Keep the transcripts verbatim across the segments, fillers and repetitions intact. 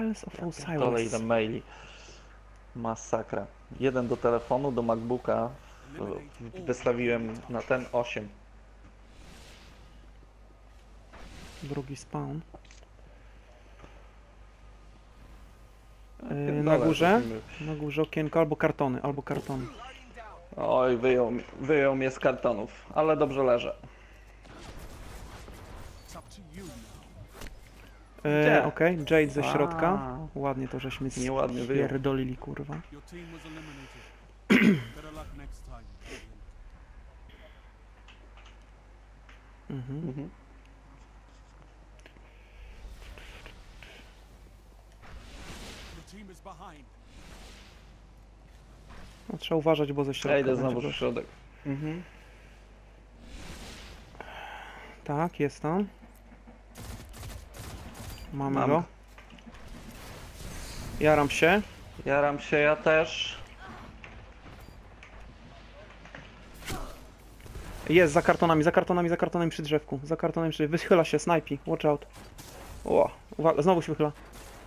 Trials of Ja kolej Osiris. ile maili. Masakra. Jeden do telefonu, do MacBooka w- wystawiłem na ten osiem. Drugi spawn. No, Yy, na pierdolę, górze? robimy. Na górze okienko albo kartony, albo kartony. Oj, wyjął, mi- wyjął mnie z kartonów, ale dobrze leżę. Yy, Gdzie? Okej, Jade ze środka. A. Ładnie to żeśmy Nieładnie wyjął. spierdolili, kurwa. Your team was eliminated. Better luck next time. Mhm. Mhm. Your team is behind. No, trzeba uważać, bo ze środka Ja idę będzie znowu w gość. środek. Mhm. Tak, jest tam. Mamy Mam. go. Jaram się. Jaram się, ja też. Jest za kartonami, za kartonami, za kartonami przy drzewku. Za kartonami przy... Wychyla się, snajpi. Watch out. O, uwaga, znowu się wychyla.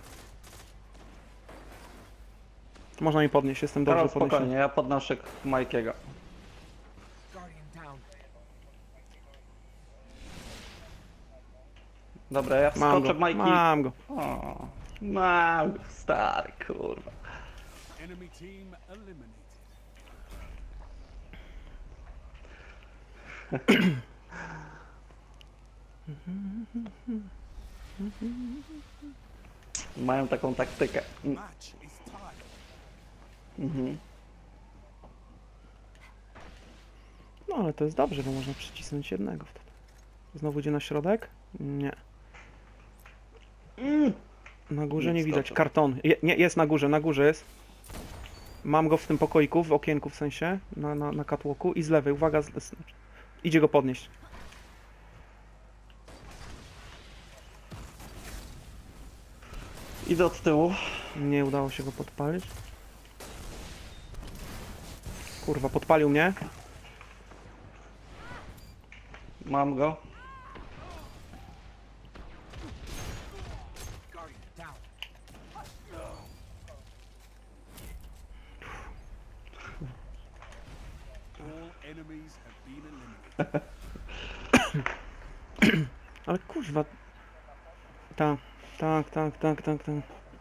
Można mi podnieść, jestem dobrze Teraz podniesiony. spokojnie, ja podnoszę Majkiego. Dobra, ja Mam wskoczę go, w Majki. mam go. O, mam go, stary, kurwa. Enemy team eliminated. Mają taką taktykę. Mm, Match is tied. Mhm. No ale to jest dobrze, bo można przycisnąć jednego wtedy. Znowu idzie na środek? Nie. Mm. Na górze Nie nie widać. wskoczył. Karton. Je, nie, jest na górze, na górze jest. Mam go w tym pokoiku, w okienku w sensie, na, na, na catwalku i z lewej, uwaga, z, z, idzie go podnieść. Idę od tyłu. Nie udało się go podpalić. Kurwa, podpalił mnie. Mam go. All enemies have been eliminated. Ale kurwa. Tak, tak, tak, tak, tak, tak.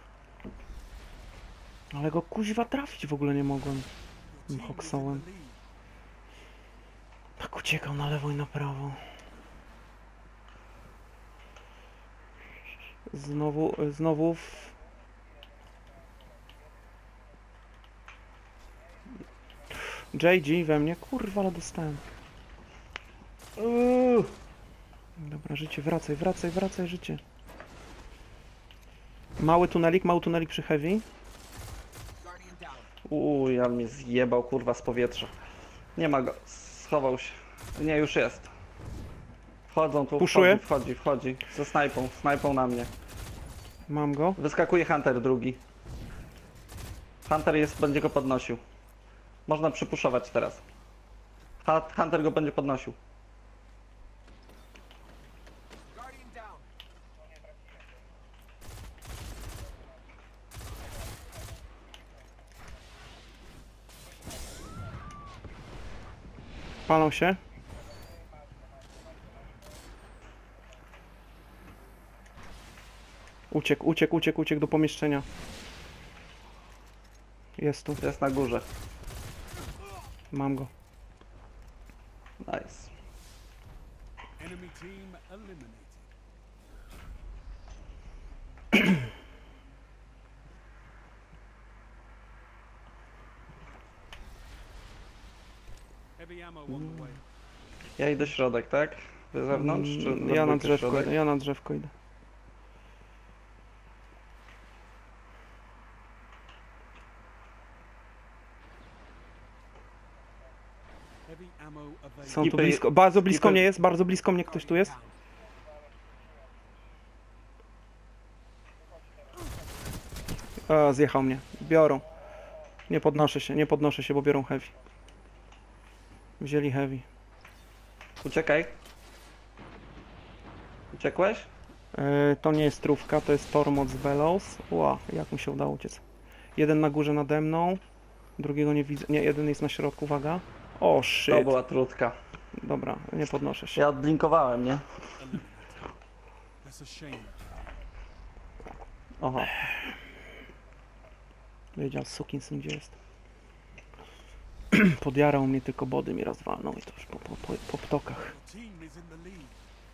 Ale go kuźwa trafić w ogóle nie mogłem. Your Tym team was in hoksołem. the lead. Tak uciekał na lewo i na prawo. Znowu, znowu w... J G we mnie, kurwa, ale dostałem. Uuu. Dobra, życie, wracaj, wracaj, wracaj, życie. Mały tunelik, mały tunelik przy heavy. Uuu, ja mnie zjebał, kurwa, z powietrza. Nie ma go. Schował się. Nie, już jest. Wchodzą tu, Puszuje? wchodzi, wchodzi, wchodzi. Ze snajpą, snajpą na mnie. Mam go. Wyskakuje Hunter drugi. Hunter jest, będzie go podnosił. Można przypuszować teraz. Ha- Hunter go będzie podnosił. Palą się. Uciekł, uciekł, uciekł, uciekł do pomieszczenia. Jest tu, Jest na górze. mam go. Nice. Enemy team eliminated. Heavy ammo on the way. Ja idę środek, tak? Wy zewnątrz, czy Mm, we ja na dwójkę drzewko, środek? idę, ja na drzewko idę. Heavy ammo available. Są tu Skipy- blisko, bardzo blisko skipy- mnie jest, bardzo blisko mnie ktoś tu jest. A, zjechał mnie, biorą. Nie podnoszę się, nie podnoszę się, bo biorą heavy. Wzięli heavy. Uciekaj. Uciekłeś? E, to nie jest trówka, to jest Tormod z Bellows. Ła, jak mu się udało uciec. Jeden na górze nade mną, drugiego nie widzę. Nie, jeden jest na środku, uwaga. O, To shit. była trudka. Dobra, nie podnoszę się. Ja odblinkowałem, nie? That's a shame. Oho. Wiedział, sukinsyn gdzie jest. Podjarał mnie, tylko body mi raz walnął i to już po, po, po, po ptokach. Your team is in the lead.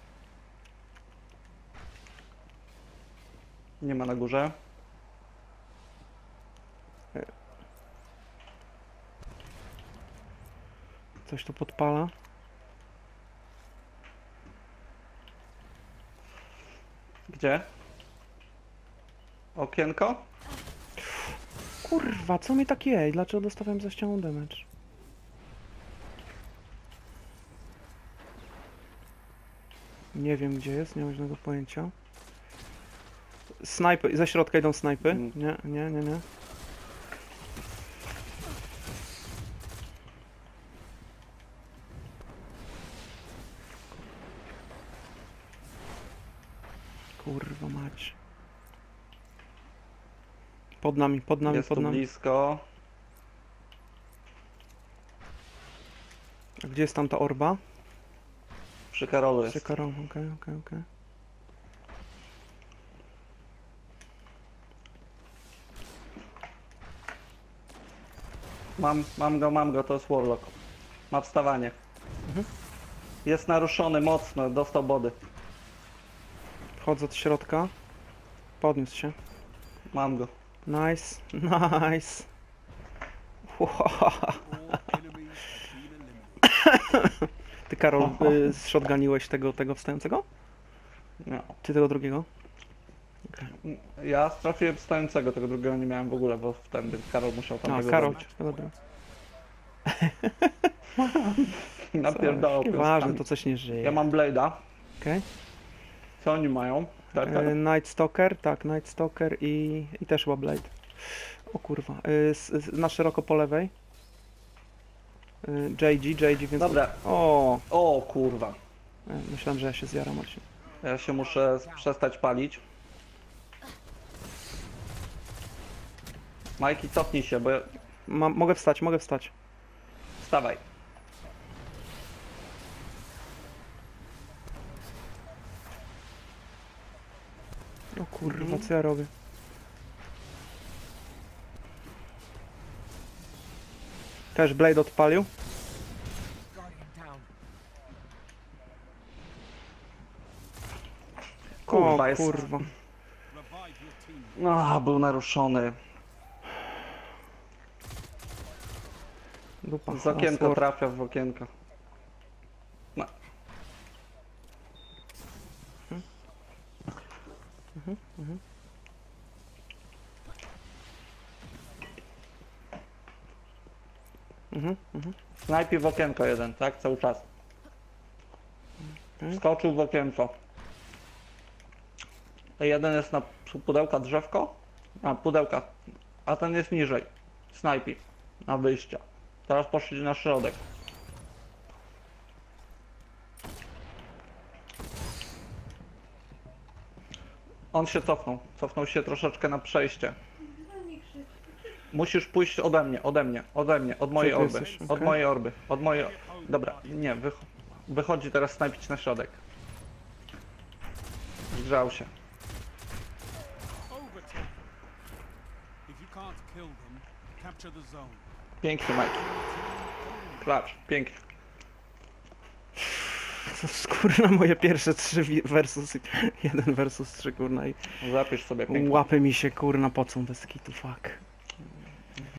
Nie ma na górze. Coś tu podpala. Gdzie? Okienko? Kurwa, co mi tak jej? Dlaczego dostałem za ścianą damage? Nie wiem gdzie jest, nie mam żadnego pojęcia. Snajpy, ze środka idą snajpy. Mm. Nie, nie, nie, nie. Kurwa mać. Pod nami, pod nami, Jest pod tu nami. blisko. A gdzie jest tam ta orba? Przy Karolu jest. Czekarom, okej, okej, okej. Mam, mam go, mam go, to jest Warlock. Ma wstawanie. Mhm. Jest naruszony mocno, dostał body. Wchodzę od środka. Podniósł się. Mam go. Nice, nice. Wow. All enemies have been eliminated. Ty Karol, y, shotganiłeś tego, tego wstającego? No. Czy tego drugiego? Ja trafiłem stojącego, tego drugiego nie miałem w ogóle, bo wtedy Karol musiał tam A, tego Karol, zabić. no dobra. Napierdalał Nieważne, piąskami. to coś nie żyje. Ja mam Blade'a. Okej. Co oni mają? Tak, tak. Y, Night Stalker, tak, Night Stalker i, i też chyba Blade. O kurwa, y, s, s, na szeroko po lewej. Y, J G, J G, więc... Dobra. O, O kurwa. y, myślałem, że ja się zjaram, Marcin. Ja się muszę przestać palić. Majki, cofnij się, bo ja... Mam, mogę wstać, mogę wstać. Wstawaj. O kurwa, Mhm. co ja robię? Też Blade odpalił. Kurwa, o jest... kurwa. Revive your team. A, był naruszony. Dupa. Z okienka Sword. trafia w okienko. No. Mhm, mhm. Snajpi w okienko jeden, tak? Cały czas. Okej. Skoczył w okienko. Jeden jest na pudełka drzewko. A, pudełka. A ten jest niżej. Snajpi. Na wyjścia. Teraz poszli na środek. On się cofnął. Cofnął się troszeczkę na przejście. Musisz pójść ode mnie, ode mnie, ode mnie, od mojej Gdzie ty orby. jesteś? Od Okej. mojej orby. Od mojej... Dobra, nie, wych... wychodzi teraz snajpić na środek. Zgrzał się. Overtake. If you can't kill them, capture the zone. Pięknie, Mike. Klacz, pięknie. Kurna, moje pierwsze trzy wi- versus jeden versus trzy, kurna i Zapisz sobie pięknie. łapy mi się kurna pocą bez kitu, fuck.